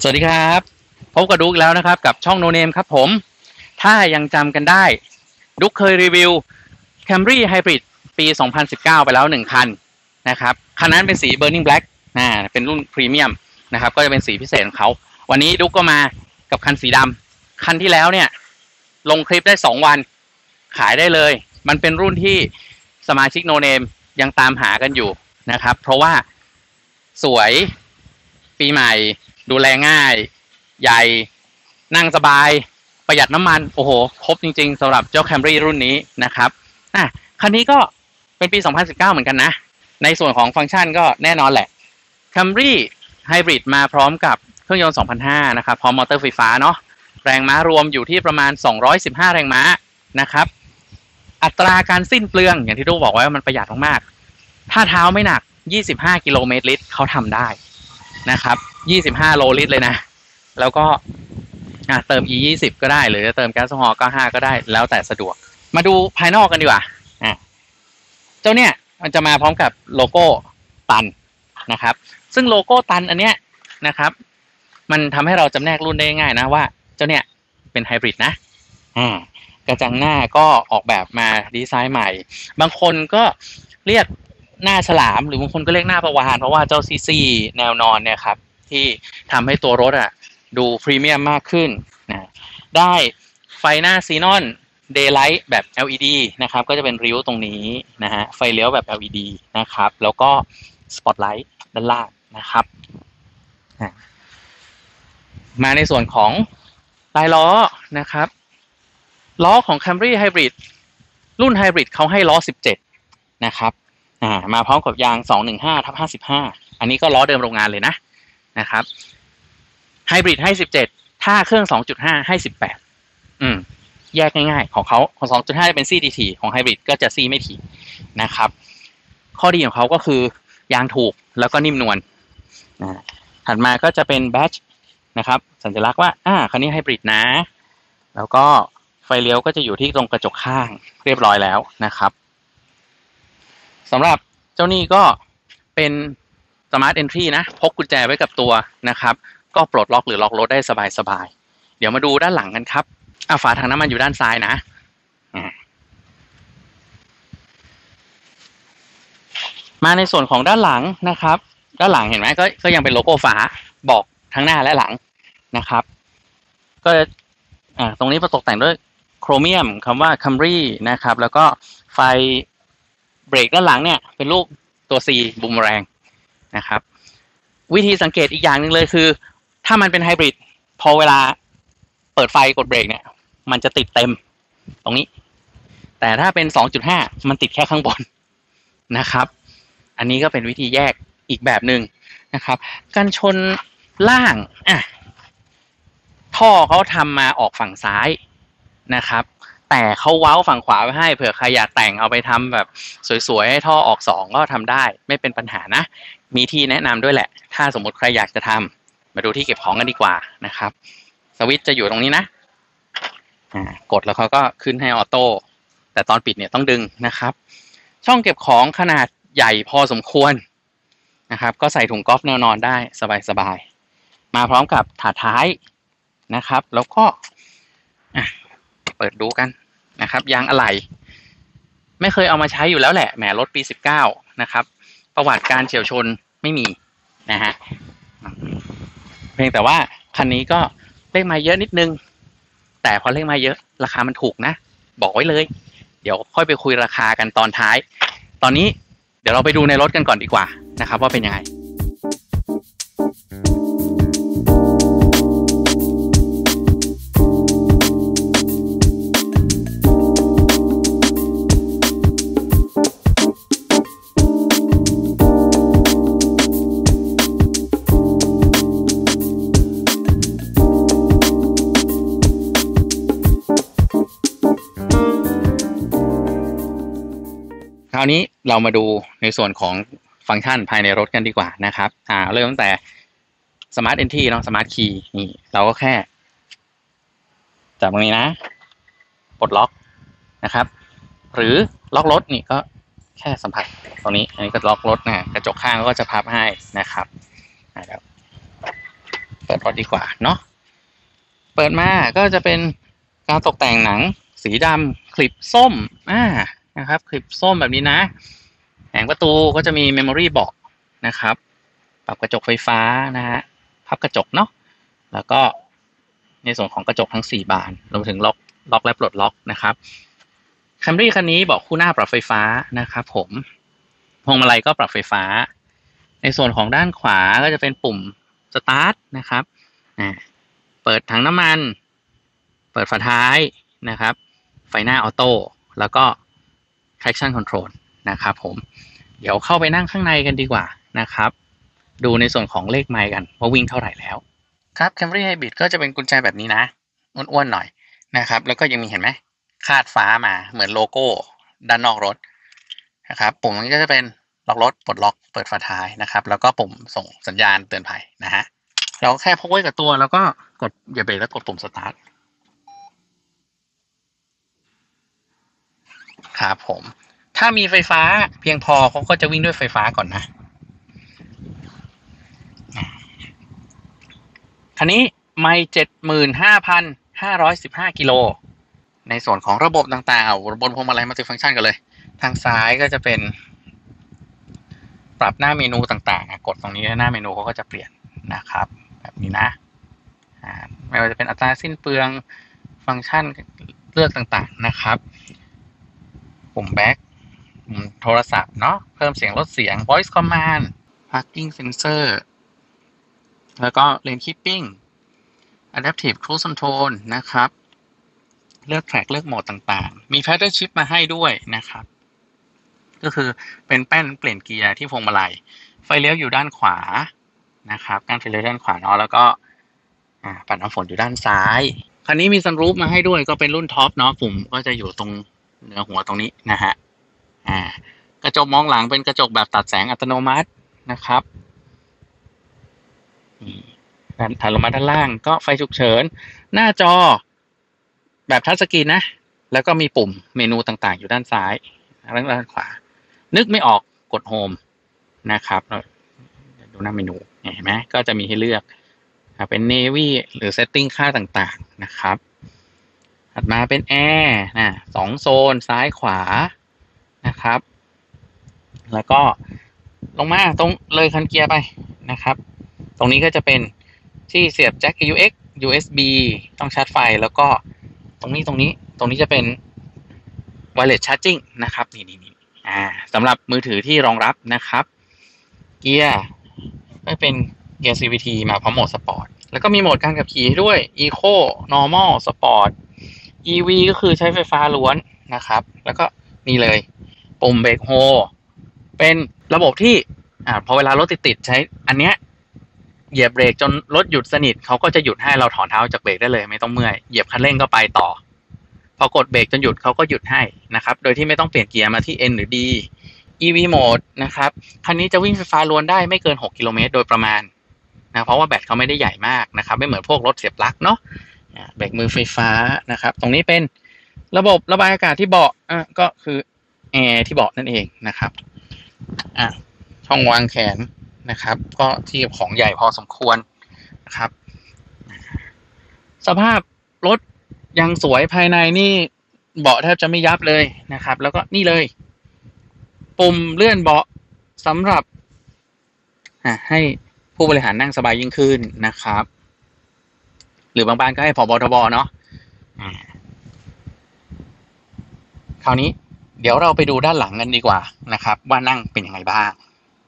สวัสดีครับพบกับดุ๊กแล้วนะครับกับช่องโนเนมครับผมถ้ายังจำกันได้ดุ๊กเคยรีวิว Camry Hybrid ปี 2019 ไปแล้ว1คันนะครับคันนั้นเป็นสี Burning Black เป็นรุ่นพรีเมียมนะครับก็จะเป็นสีพิเศษของเขาวันนี้ดุ๊กก็มากับคันสีดำคันที่แล้วเนี่ยลงคลิปได้2วันขายได้เลยมันเป็นรุ่นที่สมาชิกโนเนมยังตามหากันอยู่นะครับเพราะว่าสวยปีใหม่ดูแลง่ายใหญ่นั่งสบายประหยัดน้ำมันโอ้โหครบจริงๆสำหรับเจ้า Camry รุ่นนี้นะครับคันนี้ก็เป็นปี 2019 เหมือนกันนะในส่วนของฟังก์ชันก็แน่นอนแหละ Camry Hybrid มาพร้อมกับเครื่องยนต์ 2,500 นะครับพร้อมมอเตอร์ไฟฟ้าเนาะแรงม้ารวมอยู่ที่ประมาณ215แรงม้านะครับอัตราการสิ้นเปลืองอย่างที่ดูบอกไว้ว่ามันประหยัดมากๆถ้าเท้าไม่หนัก25 กิโลเมตรลิตรเขาทำได้นะครับ25 โลลิตรเลยนะแล้วก็เติม E20 ก็ได้หรือจะเติมแก๊สโซฮอล์95ก็ได้แล้วแต่สะดวกมาดูภายนอกกันดีกว่าเจ้าเนี่ยมันจะมาพร้อมกับโลโก้ตันนะครับซึ่งโลโก้ตันอันเนี้ยนะครับมันทำให้เราจำแนกรุ่นได้ง่ายนะว่าเจ้าเนี่ยเป็นไฮบริดนะกระจังหน้าก็ออกแบบมาดีไซน์ใหม่บางคนก็เรียกหน้าฉลามหรือบางคนก็เรียกหน้าประวานเพราะว่าเจ้าซีซีแนวนอนเนี่ยครับที่ทำให้ตัวรถดูพรีเมียมมากขึ้นนะได้ไฟหน้าซีนอนเดย์ไลท์แบบ LED นะครับก็จะเป็นริ้วตรงนี้นะฮะไฟเลี้ยวแบบ LED นะครับแล้วก็สปอตไลท์ด้านล่างนะครับมาในส่วนของลายล้อนะครับล้อของ Camry Hybrid รุ่น Hybrid เขาให้ล้อ17นะครับมาพร้อมกับยาง 215/55 อันนี้ก็ล้อเดิมโรงงานเลยนะครับ Hybrid ให้17ถ้าเครื่อง 2.5 ให้18แยกง่ายๆของเขาของ 2.5 จะเป็นซี่ถี่ของ Hybrid ก็จะซี่ไม่ถี่นะครับข้อดีของเขาก็คือยางถูกแล้วก็นิ่มนวลถัดมาก็จะเป็นแบตช์นะครับสัญลักษณ์ว่าคันนี้ Hybrid นะแล้วก็ไฟเลี้ยวก็จะอยู่ที่ตรงกระจกข้างเรียบร้อยแล้วนะครับสำหรับเจ้านี่ก็เป็น Smart Entry นะพกกุญแจไว้กับตัวนะครับก็ปลดล็อกหรือล็อกรถได้สบายๆเดี๋ยวมาดูด้านหลังกันครับฝาถังน้ำมันอยู่ด้านซ้ายนะมาในส่วนของด้านหลังนะครับด้านหลังเห็นไหมก็ยังเป็นโลโก้ฝาบอกทั้งหน้าและหลังนะครับก็ตรงนี้ตกแต่งด้วยโครเมียมคำว่า Camry นะครับแล้วก็ไฟเบรกด้านหลังเนี่ยเป็นรูปตัว C บูมแรงนะครับวิธีสังเกตอีกอย่างหนึ่งเลยคือถ้ามันเป็นไฮบริดพอเวลาเปิดไฟกดเบรกเนี่ยมันจะติดเต็มตรงนี้แต่ถ้าเป็น 2.5 มันติดแค่ข้างบนนะครับอันนี้ก็เป็นวิธีแยกอีกแบบหนึ่งนะครับกันชนล่างท่อเขาทำมาออกฝั่งซ้ายนะครับแต่เขาเว้าฝั่งขวาไว้ให้เผื่อใครอยากแต่งเอาไปทำแบบสวยๆให้ท่อออก2ก็ทำได้ไม่เป็นปัญหานะมีที่แนะนำด้วยแหละถ้าสมมติใครอยากจะทำมาดูที่เก็บของกันดีกว่านะครับสวิตช์จะอยู่ตรงนี้นะกดแล้วเขาก็ขึ้นให้ออโต้แต่ตอนปิดเนี่ยต้องดึงนะครับช่องเก็บของขนาดใหญ่พอสมควรนะครับก็ใส่ถุงกอล์ฟแนวนอนได้สบายๆมาพร้อมกับถาดท้ายนะครับแล้วก็เปิดดูกันนะครับยางอะไหล่ไม่เคยเอามาใช้อยู่แล้วแหละแหมรถปี19นะครับประวัติการเฉี่ยวชนไม่มีนะฮะเพียงแต่ว่าคันนี้ก็เลขมาเยอะนิดนึงแต่พอเลขมาเยอะราคามันถูกนะบอกไว้เลยเดี๋ยวค่อยไปคุยราคากันตอนท้ายตอนนี้เดี๋ยวเราไปดูในรถกันก่อนดีกว่านะครับว่าเป็นยังไงคราวนี้เรามาดูในส่วนของฟังก์ชันภายในรถกันดีกว่านะครับเริ่มตั้งแต่ Smart Entry เนาะ Smart Key นี่เราก็แค่จับตรงนี้นะปลดล็อกนะครับหรือล็อกรถนี่ก็แค่สัมผัสตรงนี้อันนี้ก็ล็อกรถกระจกข้างก็จะพับให้นะครับเปิดรถดีกว่าเนาะเปิดมาก็จะเป็นการตกแต่งหนังสีดำคลิปส้มนะครับคลิปส้มแบบนี้นะแผงประตูก็จะมีเมมโมรี่บอกนะครับปรับกระจกไฟฟ้านะฮะพับกระจกเนาะแล้วก็ในส่วนของกระจกทั้ง4บานรวมถึงล็อกและปลดล็อกนะครับCamryคันนี้เบาะคู่หน้าปรับไฟฟ้านะครับผมพวงมาลัยก็ปรับไฟฟ้าในส่วนของด้านขวาก็จะเป็นปุ่มสตาร์ทนะครับเปิดถังน้ำมันเปิดฝาท้ายนะครับไฟหน้าออโต้แล้วก็ traction control นะครับผมเดี๋ยวเข้าไปนั่งข้างในกันดีกว่านะครับดูในส่วนของเลขไมล์กันว่าวิ่งเท่าไหร่แล้วครับ Camry Hybrid ก็จะเป็นกุญแจแบบนี้นะอ้วนๆหน่อยนะครับแล้วก็ยังมีเห็นไหมคาดฟ้ามาเหมือนโลโก้ด้านนอกรถนะครับปุ่มนี้ก็จะเป็นล็อกรถปลดล็อกเปิดฝาท้ายนะครับแล้วก็ปุ่มส่งสัญญาณเตือนภัยนะฮะเราแค่พกไว้กับตัวแล้วก็กดเหยียบเบรกแล้วกดปุ่มสตาร์ทครับผมถ้ามีไฟฟ้าเพียงพอเขาก็จะวิ่งด้วยไฟฟ้าก่อนนะคันนี้ไมล์75,515 กิโลในส่วนของระบบต่างๆบนพวงมาลัยมัลติฟังก์ชันกันเลยทางซ้ายก็จะเป็นปรับหน้าเมนูต่างๆกดตรงนี้หน้าเมนูเขาก็จะเปลี่ยนนะครับแบบนี้นะไม่ว่าจะเป็นอัตราสิ้นเปลืองฟังก์ชันเลือกต่างๆนะครับปุ่มแบ็คโทรศัพท์เนาะเพิ่มเสียงลดเสียง voice command parking sensor แล้วก็ lane keeping adaptive cruise control นะครับเลือกแทร็กเลือกโหมดต่างๆมี paddle shift มาให้ด้วยนะครับก็คือเป็นแป้นเปลี่ยนเกียร์ที่พวงมาลัยไฟเลี้ยวอยู่ด้านขวานะครับการไฟเลี้ยวด้านขวาเนาะแล้วก็ปัดน้ำฝนอยู่ด้านซ้ายคันนี้มีซันรูฟมาให้ด้วยก็เป็นรุ่นท็อปเนาะปุ่มก็จะอยู่ตรงเหนือหัวตรงนี้นะฮะกระจกมองหลังเป็นกระจกแบบตัดแสงอัตโนมัตินะครับถัดลงมาด้านล่างก็ไฟฉุกเฉินหน้าจอแบบทัชสกรีนนะแล้วก็มีปุ่มเมนูต่างๆอยู่ด้านซ้ายและด้านขวานึกไม่ออกกดโฮมนะครับดูหน้าเมนูเห็นไหมก็จะมีให้เลือกเป็น Navy หรือ Setting ค่าต่างๆนะครับถัดมาเป็นแอร์2โซนซ้ายขวานะครับแล้วก็ลงมาตรงเลยคันเกียร์ไปนะครับตรงนี้ก็จะเป็นที่เสียบแจ็ค AUX USB ต้องชาร์จไฟแล้วก็ตรงนี้จะเป็น wireless charging นะครับนี่สำหรับมือถือที่รองรับนะครับเกียร์ก็เป็นเกียร์ CVT มาพร้อมโหมดสปอร์ตแล้วก็มีโหมดการขับขี่ด้วย Eco Normal Sport EV ก็คือใช้ไฟฟ้าล้วนนะครับแล้วก็นี่เลยปุ่มเบรกโฮเป็นระบบที่พอเวลารถติดใช้อันเนี้ยเหยียบเบรกจนรถหยุดสนิทเขาก็จะหยุดให้เราถอนเท้าจากเบรกได้เลยไม่ต้องเมื่อยเหยียบคันเร่งก็ไปต่อพอกดเบรกจนหยุดเขาก็หยุดให้นะครับโดยที่ไม่ต้องเปลี่ยนเกียร์มาที่ N หรือ D EV Mode นะครับคันนี้จะวิ่งไฟฟ้าล้วนได้ไม่เกิน6กิโลเมตรโดยประมาณนะเพราะว่าแบตเขาไม่ได้ใหญ่มากนะครับไม่เหมือนพวกรถเสียบปลั๊กเนาะเบรกมือไฟฟ้านะครับตรงนี้เป็นระบบระบายอากาศที่เบาะก็คือแอร์ที่เบาะนั่นเองนะครับช่องวางแขนนะครับก็ที่ของใหญ่พอสมควรนะครับสภาพรถยังสวยภายในนี่เบาะแทบจะไม่ยับเลยนะครับแล้วก็นี่เลยปุ่มเลื่อนเบาะสำหรับให้ผู้บริหารนั่งสบายยิ่งขึ้นนะครับหรือบางบ้านก็ให้ผบ.ทบ.เนาะคราวนี้เดี๋ยวเราไปดูด้านหลังกันดีกว่านะครับว่านั่งเป็นยังไงบ้าง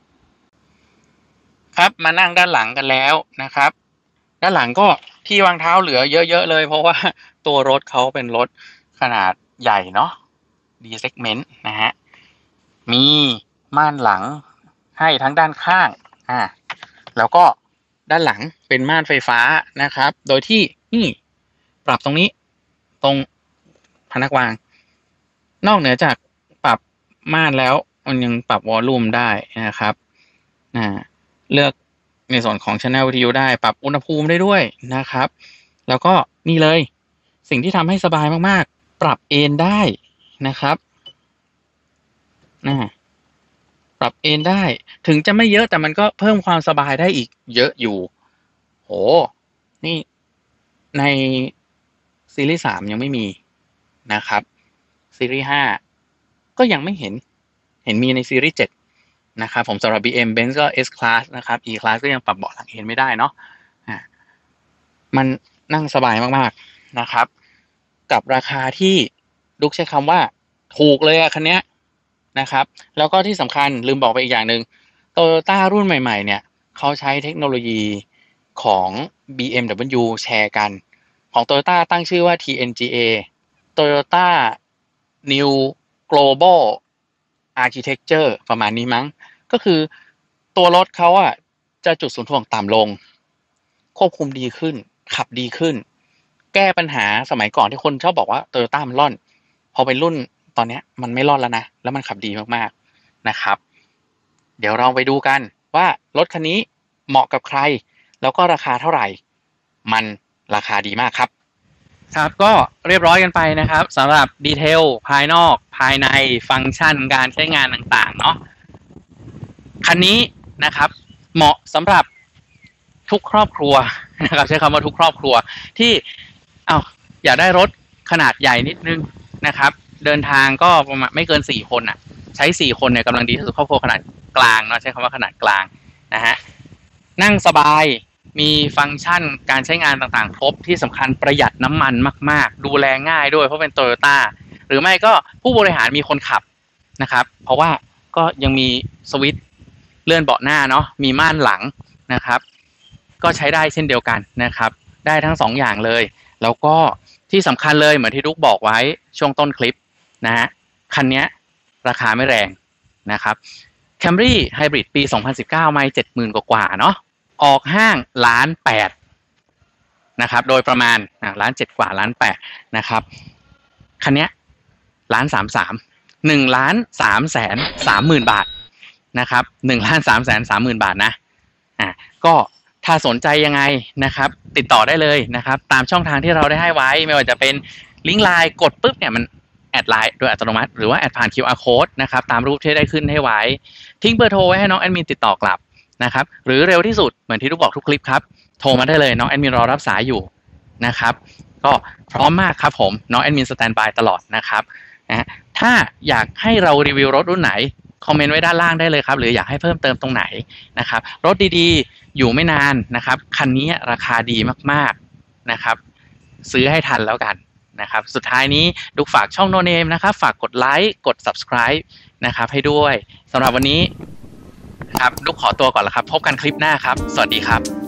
ครับมานั่งด้านหลังกันแล้วนะครับด้านหลังก็ที่วางเท้าเหลือเยอะๆเลยเพราะว่าตัวรถเขาเป็นรถขนาดใหญ่เนาะ D segment นะฮะมีม่านหลังให้ทั้งด้านข้างแล้วก็ด้านหลังเป็นม่านไฟฟ้านะครับโดยที่นี่ปรับตรงนี้ตรงพนักวางนอกเหนือจากปรับม่านแล้วมันยังปรับวอลลุ่มได้นะครับเลือกในส่วนของ Channel วิทยุได้ปรับอุณหภูมิได้ด้วยนะครับแล้วก็นี่เลยสิ่งที่ทำให้สบายมากๆปรับเอนได้นะครับปรับเอนได้ถึงจะไม่เยอะแต่มันก็เพิ่มความสบายได้อีกเยอะอยู่โหนี่ในซีรีส์3ยังไม่มีนะครับซีรีส์5ก็ยังไม่เห็นมีในซีรีส์7นะครับผมสำหรับ BM Benz ก็ S Class นะครับ E Class ก็ยังปรับเบาะหลังเห็นไม่ได้เนาะมันนั่งสบายมากๆนะครับกับราคาที่ดุ๊กใช้คำว่าถูกเลยอะคันนี้นะครับแล้วก็ที่สำคัญลืมบอกไปอีกอย่างหนึ่ง Toyota รุ่นใหม่ๆเนี่ยเขาใช้เทคโนโลยีของ BMW แชร์กันของ Toyota ตั้งชื่อว่า TNGA Toyota New Global Architecture ประมาณนี้มั้งก็คือตัวรถเขาอ่ะจะจุดศูนย์ถ่วงต่ำลงควบคุมดีขึ้นขับดีขึ้นแก้ปัญหาสมัยก่อนที่คนชอบบอกว่า Toyota มันร่อนพอเป็นรุ่นตอนนี้มันไม่ร่อนแล้วนะแล้วมันขับดีมากๆนะครับเดี๋ยวเราไปดูกันว่ารถคันนี้เหมาะกับใครแล้วก็ราคาเท่าไหร่มันราคาดีมากครับครับก็เรียบร้อยกันไปนะครับสำหรับดีเทลภายนอกภายในฟังก์ชันการใช้งานต่างๆเนาะคันนี้นะครับเหมาะสำหรับทุกครอบครัวนะครับใช้คำว่าทุกครอบครัวที่อยากได้รถขนาดใหญ่นิดนึงนะครับเดินทางก็ประมาณไม่เกิน4คนอ่ะใช้4คนเนี่ยกำลังดีที่สุดครอบครัวขนาดกลางเนาะใช้คำว่าขนาดกลางนะฮะนั่งสบายมีฟังก์ชันการใช้งานต่างๆครบที่สำคัญประหยัดน้ำมันมากๆดูแลง่ายด้วยเพราะเป็น Toyota หรือไม่ก็ผู้บริหารมีคนขับนะครับเพราะว่าก็ยังมีสวิตช์เลื่อนเบาะหน้าเนาะมีม่านหลังนะครับก็ใช้ได้เช่นเดียวกันนะครับได้ทั้ง2อย่างเลยแล้วก็ที่สำคัญเลยเหมือนที่ดุ๊กบอกไว้ช่วงต้นคลิปนะฮะคันนี้ราคาไม่แรงนะครับ Camry Hybrid ปี 2019 ไม่ 70,000 กว่าเนาะออกห้าง1,800,000นะครับโดยประมาณ1,700,000 กว่า1,800,000นะครับคันนี้1,33,000 1,330,000 บาทนะครับ1,330,000 บาทนะก็ถ้าสนใจยังไงนะครับติดต่อได้เลยนะครับตามช่องทางที่เราได้ให้ไว้ไม่ว่าจะเป็นลิงก์ไลน์กดปุ๊บเนี่ยมันแอดไลน์โดยอัตโนมัติหรือว่าแอดผ่าน QR Code นะครับตามรูปที่ได้ขึ้นให้ไว้ทิ้งเบอร์โทรไว้ให้น้องแอดมินติดต่อกลับนะครับหรือเร็วที่สุดเหมือนที่ทุกบอกทุกคลิปครับโทรมาได้เลยน้องแอดมินรอรับสายอยู่นะครับก็พร้อมมากครับผมน้องแอดมินสแตนบายตลอดนะครับถ้าอยากให้เรารีวิวรถรุ่นไหนคอมเมนต์ไว้ด้านล่างได้เลยครับหรืออยากให้เพิ่มเติมตรงไหนนะครับรถดีๆอยู่ไม่นานนะครับคันนี้ราคาดีมากๆนะครับซื้อให้ทันแล้วกันนะครับสุดท้ายนี้ดุกฝากช่องโนเนมนะครับฝากกดไลค์กด subscribe นะครับให้ด้วยสำหรับวันนี้ครับดุกขอตัวก่อนแล้วครับพบกันคลิปหน้าครับสวัสดีครับ